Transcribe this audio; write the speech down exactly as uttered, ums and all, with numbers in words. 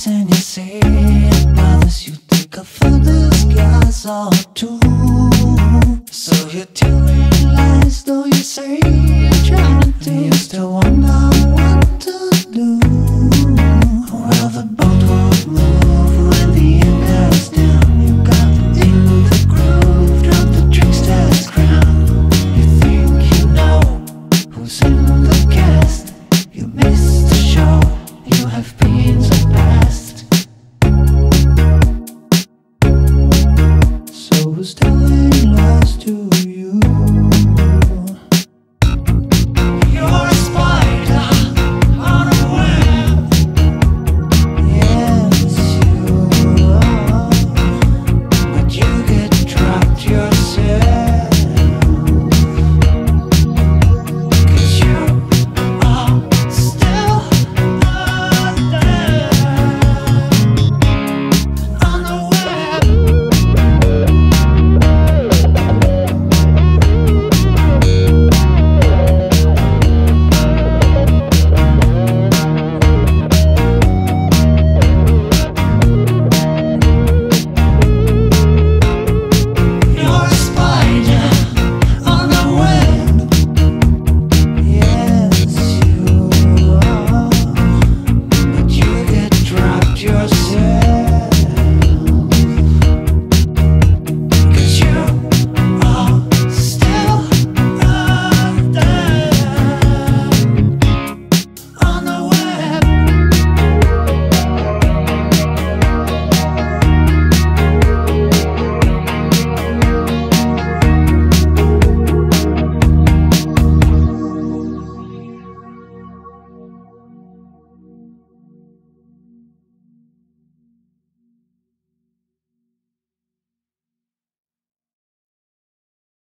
lies and you say it bothers you. Take a full disguise or two. So you tell me lies, though you say you're trying to. You still